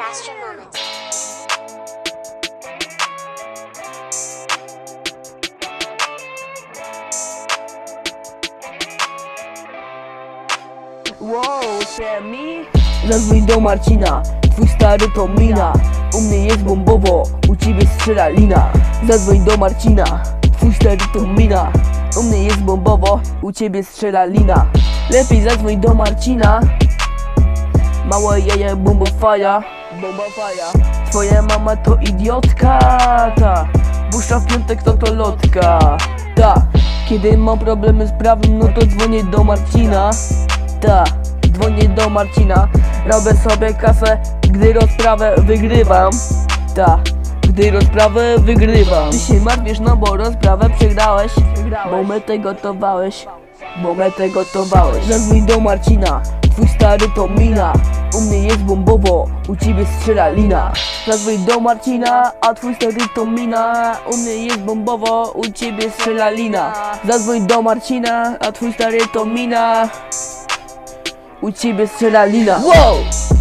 Astro Moment. Wow, się mi? Zadzwoń do Marcina, twój stary to mina. U mnie jest bombowo, u ciebie strzela lina. Zadzwoń do Marcina, twój stary to mina. U mnie jest bombowo, u ciebie strzela lina. Lepiej zadzwoń do Marcina. Małe jaja, bomba faja. Twoja mama to idiotka, ta. Puszcza w piątek to lotka, ta. Kiedy mam problemy z prawem, no to dzwonię do Marcina. Ta, dzwonię do Marcina. Robię sobie kasę, gdy rozprawę wygrywam. Ta, gdy rozprawę wygrywam. Ty się martwisz, no bo rozprawę przegrałeś. Bo metę gotowałeś. Zadzwoń do Marcina, twój stary to mina. U mnie jest bombowo, u ciebie strzela lina. Zadzwoń do Marcina, a twój stary to mina. U mnie jest bombowo, u ciebie strzela lina. Zadzwoń do Marcina, a twój stary to mina. U ciebie strzela lina. Wow!